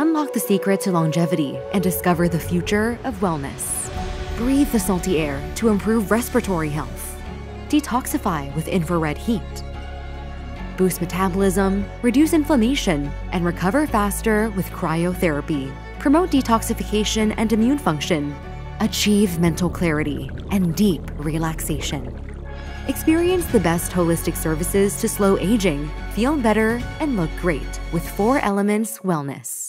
Unlock the secret to longevity and discover the future of wellness. Breathe the salty air to improve respiratory health. Detoxify with infrared heat. Boost metabolism, reduce inflammation, and recover faster with cryotherapy. Promote detoxification and immune function. Achieve mental clarity and deep relaxation. Experience the best holistic services to slow aging, feel better, and look great with 4 Elements Wellness.